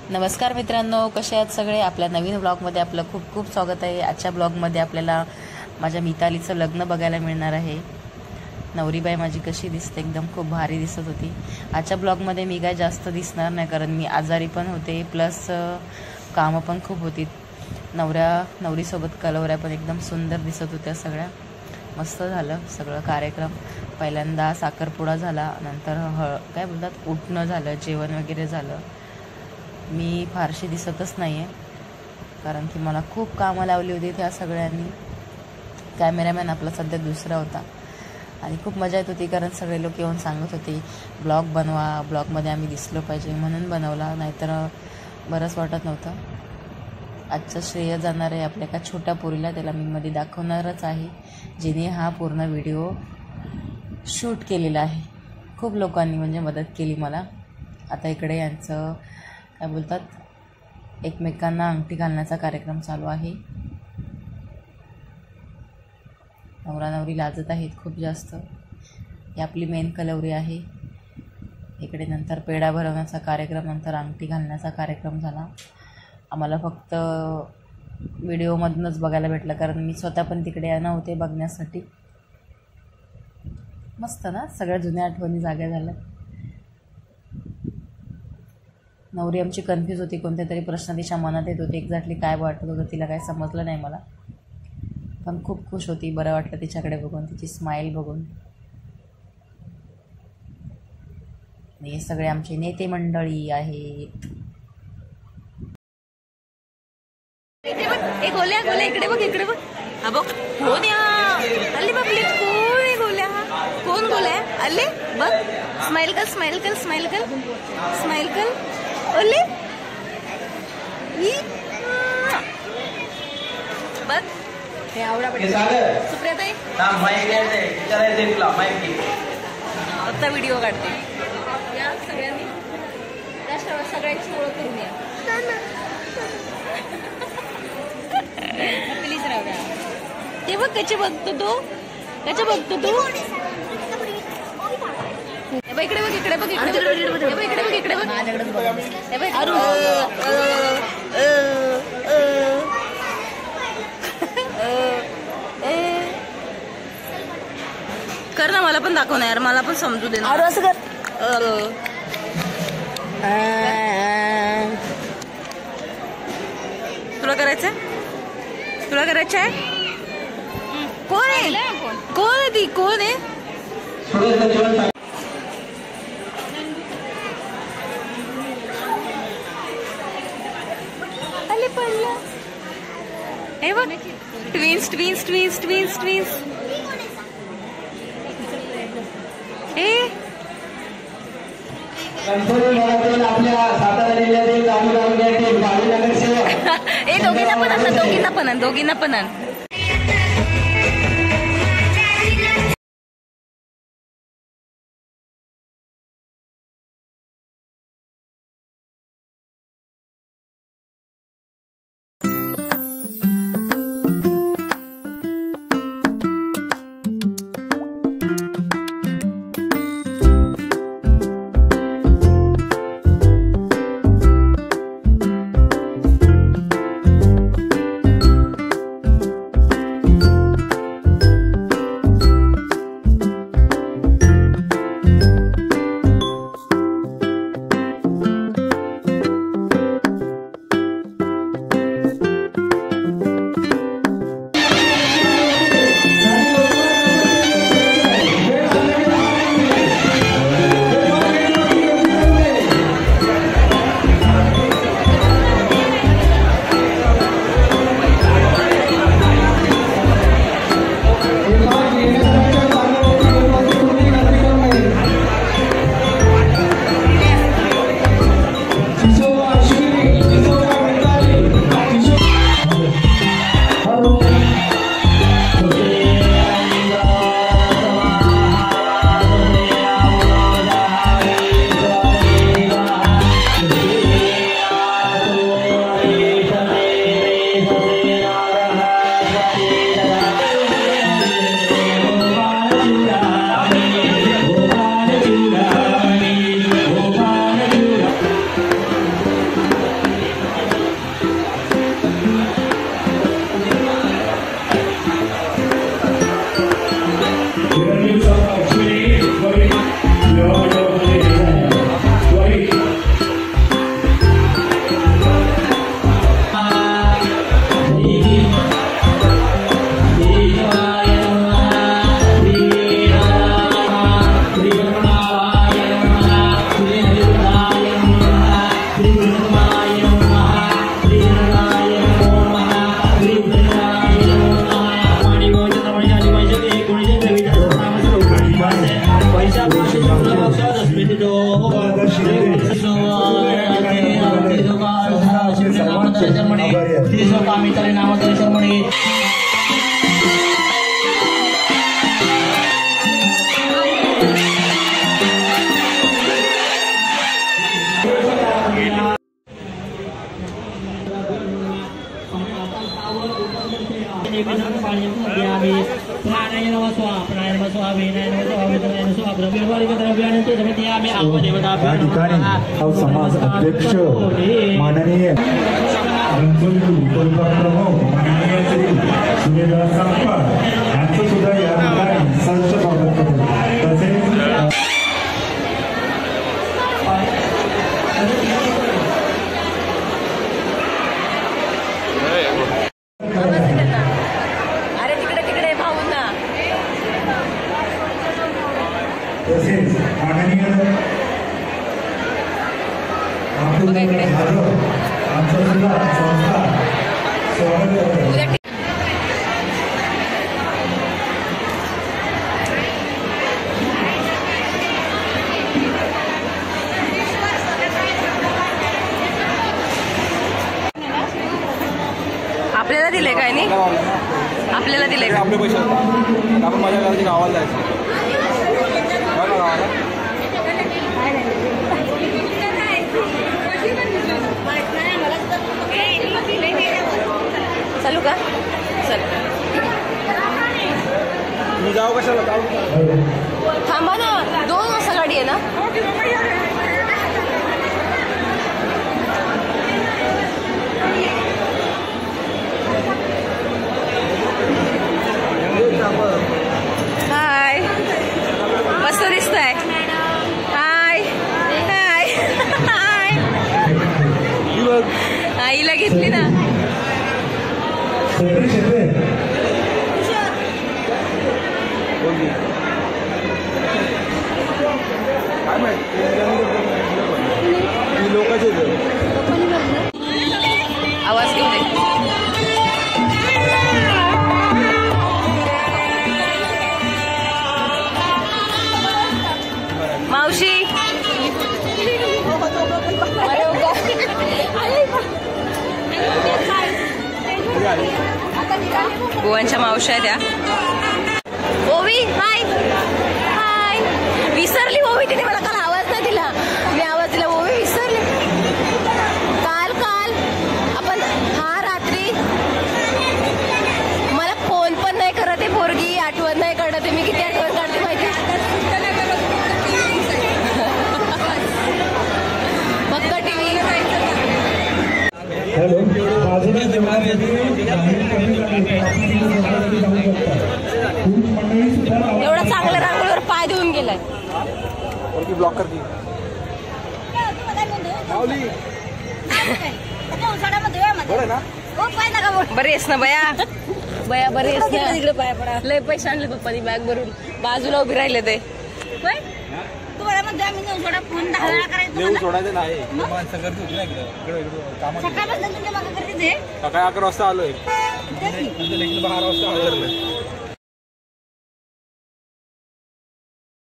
नमस्कार मित्रांनो, कसे आहात सगळे। आपल्या नवीन व्लॉगमध्ये आपलं खूप खूप स्वागत आहे। आजच्या ब्लॉगमध्ये आपल्याला माझ्या मितालीचं लग्न बघायला मिळणार आहे। नवरीबाई माझी कशी दिसते, एकदम खूप भारी दिसत होती। आजच्या ब्लॉगमध्ये मी काय जास्त दिसणार नाही, कारण मी आजारी पण होते, प्लस कामं पण खूप होती। नवरीसोबत कलवऱ्या पण एकदम सुंदर दिसत होत्या। सगळ्या मस्त झालं सगळं कार्यक्रम। पहिल्यांदा साखरपुडा झाला, नंतर काय बोलतात उठणं झालं, जेवण वगैरे झालं। मी फारशी दिसतच नाही आहे, कारण की मला खूप कामं लावली होती त्या सगळ्यांनी। कॅमेरामॅन आपला सध्या दुसरा होता आणि खूप मजा येत होती, कारण सगळे लोक येऊन सांगत होते ब्लॉग बनवा, ब्लॉगमध्ये आम्ही दिसलो पाहिजे, म्हणून बनवला, नाहीतर बरंच वाटत नव्हतं। आजचं श्रेय जाणार आहे आपल्या एका छोट्या पोरीला, त्याला मी मध्ये दाखवणारच आहे, जिने हा पूर्ण व्हिडिओ शूट केलेला आहे। खूप लोकांनी म्हणजे मदत केली मला। आता इकडे यांचं काय बोलतात, एकमेकांना अंगठी घालण्याचा कार्यक्रम चालू आहे। नवरा नवरी लाजत आहेत खूप जास्त। ही आपली मेन कलवरी आहे। इकडे नंतर पेढा भरवण्याचा कार्यक्रम, नंतर अंगठी घालण्याचा कार्यक्रम झाला। आम्हाला फक्त व्हिडिओमधूनच बघायला भेटलं, कारण मी स्वतः पण तिकडे नव्हते बघण्यासाठी। मस्त ना, सगळ्या जुन्या आठवणी जाग्या झाल्या। नवरी आमची कन्फ्यूज होती, कोणत्या तरी प्रश्न तिच्या मनात येत होते, एक्झॅक्टली काय वाटत होतं तिला काही समजलं नाही मला, पण खूप खुश होती। बरं वाटलं तिच्याकडे बघून, तिची स्माईल बघून। हे सगळे आमचे नेते मंडळी आहेत। गोल्या गोल्या इकडे बघ, इकडे बघ, हा बघ कोण या अल्ले बापले, कोण आहे गोल्या, कोण गोल्या अल्ले बघ, स्माइल कर स्माइल कर स्माइल कर स्माइल कर ओले बघ, हे आवडा सुप्रियाताई आता व्हिडिओ काढते। या सगळ्यांनी सगळ्यांची ओळख करून या। प्लीज राहू द्या। ते बघ कसे बघतो तो, कसे बघतो तो, इकडे बघ, इकडे बघ, इकडे बघ, इकडे बघ, इकडे बघ, कर ना, मला पण दाखव ना यार, मला पण समजू दे ना। असं कर, तुला करायचंय, तुला करायचं आहे? कोण आहे, कोण आहे ती, कोण आहे? अरे पडलं, हे बघ, twins twins twins twins twins. दोघींना पण आण। श्री कामिताले नामातले शर्मणी या ठिकाणी समाज अध्यक्ष माननीय प्रमुख माननीय श्री सुनीलदास सांगपाळ यांचं सुद्धा या ठिकाणी सहर्ष स्वागत करतो. तसेच अरे तिकडे तिकडे भाऊंना तसेच माननीय आमचं सुद्धा संस्था स्वागत करतो. आपल्याला दिले काय नाही आपल्याला दिले का आपले पैसे आपण माझ्या घराच्या गावाला जायचं गावाला चालू का चल मी जाऊ कशाला जाऊ थांबा ना 2 वाजता गाडी आहे ना. हाय मस्त दिसतंय. हाय हाय हाय आईला घेतली ना. काय माहिती लोकांचे आवाज घेऊ दे. मावशी गोवांच्या मावशी आहे त्या. ओवी हाय हाय. विसरली ओवी तिने मला काल आवाज नाही दिला. मी आवाज दिला ओवी विसरली. काल काल आपण रात्री मला फोन पण नाही करत आहे पोरगी. आठवण नाही काढत आहे. मी किती आठवण काढते माहिती फक्त टीव्ही. हॅलो एवढा चांगल्या रांगोळीवर पाय देऊन गेलाय. ब्लॉक कर दी बरी आहेस ना बया. बया बरी आहेस ना. तिकडे पाय पडा. लय पैसे आणले पप्पानी बॅग भरून. बाजूला उभी राहिले ते. देऊ सोडायचं नाही माणसं गर्दी होती ना इकडे कामात. सकाळी 11 वाजता आलोय 12 वाजता आवरलं.